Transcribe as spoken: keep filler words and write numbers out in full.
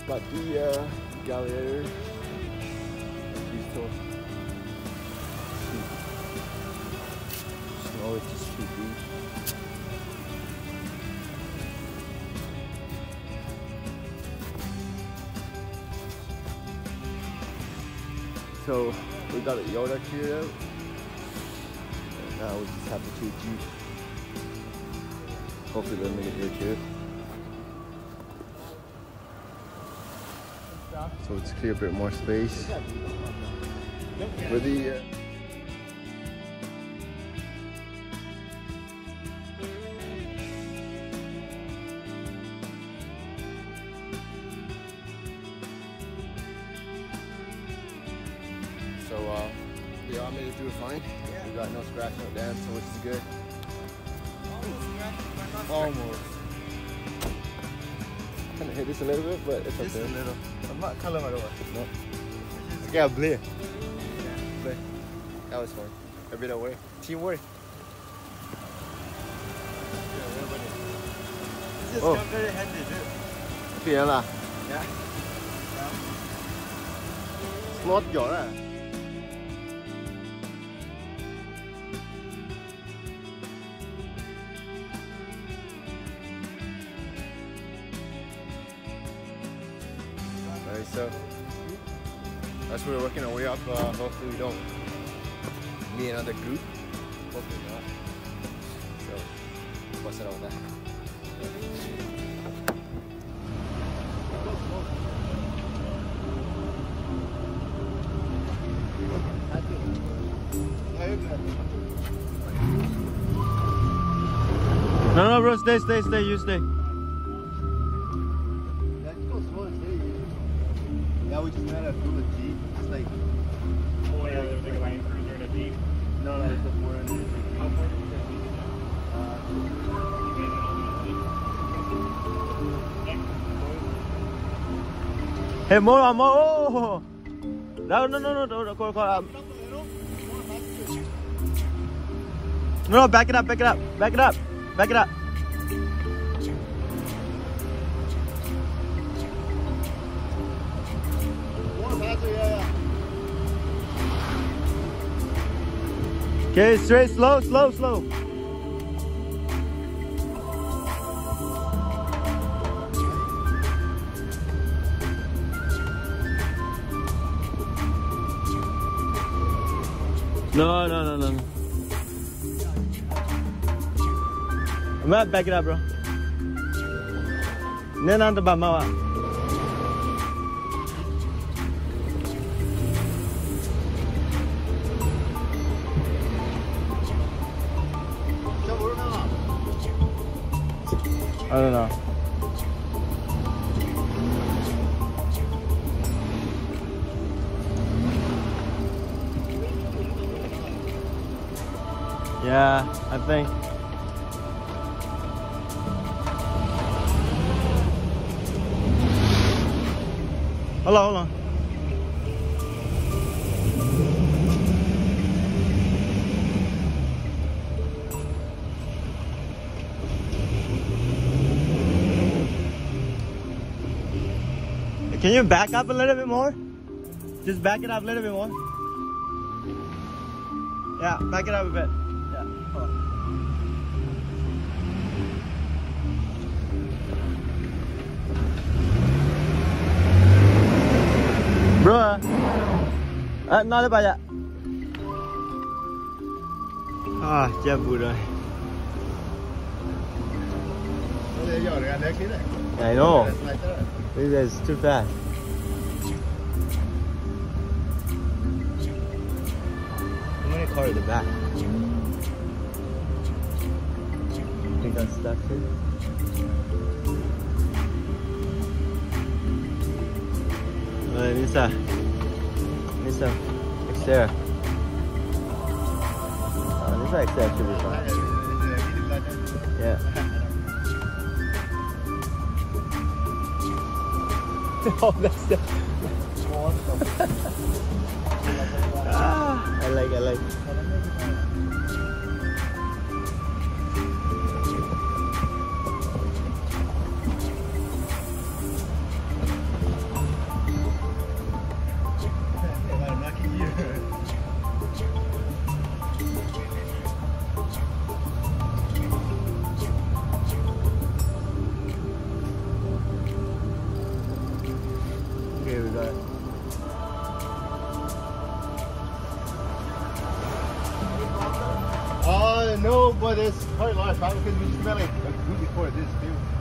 got the uh, Galliator. These two. Snow it is too deep. So we got a Yoda cleared out. And now we just have the two Jeep. Hopefully they'll make it here too. So let's clear a bit more space for the uh, so uh the arm made it through fine. We got no scratch, no dents, so which is good. Almost. Kind of hit this a little bit, but it's Just okay. a little. I'm not color my door. No. Okay, I'll play. Play. That was fun. A bit away. Teamwork. It's just Oh. come very handy, dude. Phiền à? Yeah. Slot giỏi à? Alright, so that's where we're working our way up. Uh, hopefully we don't meet another group. Hopefully not. So, what's it all that? No, no, bro, stay, stay, stay, you stay. Yeah, we just met a full of Jeep. It's like, Oh yeah, there's like a Land Cruiser and a Jeep. no, no, it's a four hundred. How far did you Hey, more, more. Oh. No, no, no, no, no, no, go, go, um. No, no, back it up, back it up, back it up, back it up. Okay, straight, slow, slow, slow. No, no, no, no, no. I'm gonna back it up, bro. Nên ăn bà mau à? I don't know. Yeah, I think. Hold on, hold on. Can you back up a little bit more? Just back it up a little bit more. Yeah, back it up a bit. Yeah. Hold on. Bro, à, nói lên bà dạ. À, chết vui rồi. I know. This is too fast. How many cars in the back? I think that's that's it. Uh, Nisa, Nisa, Xterra. Uh, Nisa Xterra should be fine. Yeah. Oh, that's the. Ah, I like, I like. know, but it's quite a lot of traffic because we just met like a group before this too.